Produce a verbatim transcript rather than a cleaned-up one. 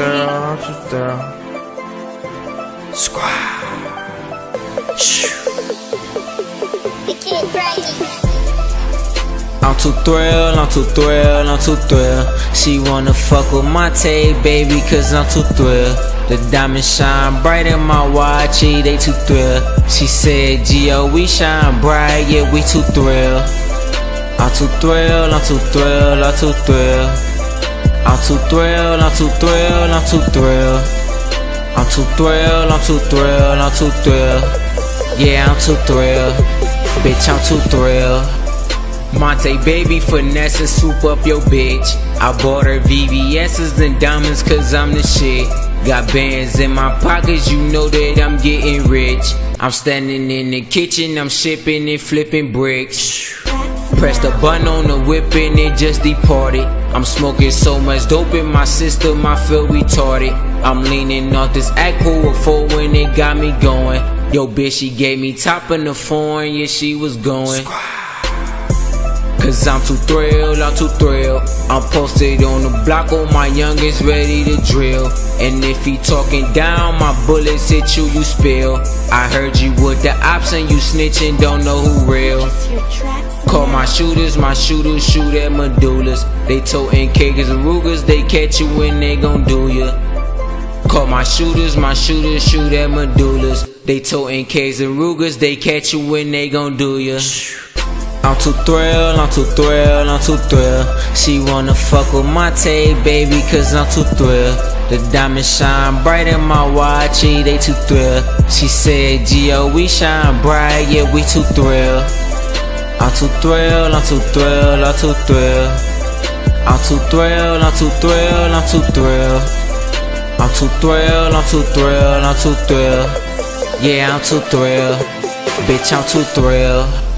thrilled, I'm too thrilled. Squad. I'm too thrilled, I'm too thrilled, I'm too thrilled. She wanna fuck with my tape, baby, cause I'm too thrilled. The diamonds shine bright in my watch, yeah, they too thrilled. She said, Gio, we shine bright, yeah, we too thrilled. I'm too thrilled, I'm too thrilled, I'm too thrilled. I'm too thrilled, I'm too thrilled, I'm too thrilled. I'm too thrilled, I'm too thrilled, I'm too thrilled. Yeah, I'm too thrilled. Bitch, I'm too thrilled. Monte, baby, finesse and swoop up your bitch. I bought her V V S's and diamonds cause I'm the shit. Got bands in my pockets, you know that I'm getting rich. I'm standing in the kitchen, I'm shipping and flipping bricks. Press the button on the whip and it just departed. I'm smoking so much dope in my system, I feel retarded. I'm leaning off this Aqua four when it got me going. Yo, bitch, she gave me top in the foreign, yeah, she was going. Cause I'm too thrilled, I'm too thrilled. I'm posted on the block, on my youngest ready to drill. And if he talking down, my bullets hit you, you spill. I heard you with the ops and you snitching, don't know who real. Call my shooters, my shooters shoot at medullas. They toting K's and Rugers, they catch you when they gon' do ya. Call my shooters, my shooters shoot at medullas. They toting K's and Rugers, they catch you when they gon' do ya. I'm too thrilled, I'm too thrilled, I'm too thrilled. She wanna fuck with my tape, baby, cause I'm too thrilled. The diamonds shine bright in my watch, yeah, they too thrilled. She said, Gio, we shine bright, yeah, we too thrilled. I'm too thrilled, I'm too thrilled, I'm too thrilled. I'm too thrilled, I'm too thrilled, I'm too thrilled. I'm too thrilled, I'm too thrilled, I'm too thrilled. Yeah, I'm too thrilled. Bitch, I'm too thrilled.